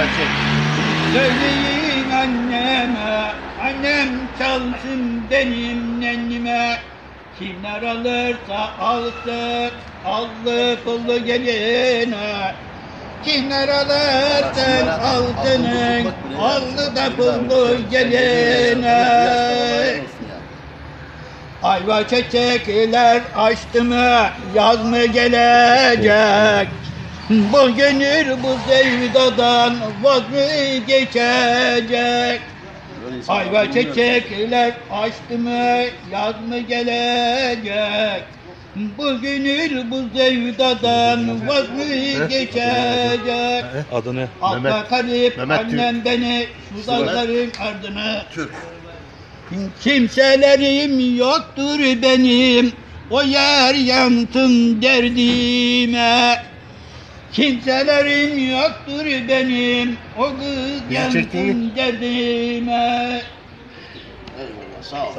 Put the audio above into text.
çek. Söyleyin anneme, annem çalsın benim nennime. Kimler alırsa alsın, allı pullu geline. Kimler alırsa altının, allı da pullu geline. Ayva çiçekler açtı mı, yaz mı gelecek? Bu gönül bu sevdadan vaz mı geçecek? Ayva çiçekler açtı mı, yaz mı gelecek? Bu gönül bu sevdadan vaz mı geçecek? Adı ne? Atla karip Mehmet annem beni şu dağların ardına. Türk. Kimselerim yoktur benim, o yer yansın derdime. Kimselerim yoktur benim, o kız yansın derdime. Eyvallah, sağ ol.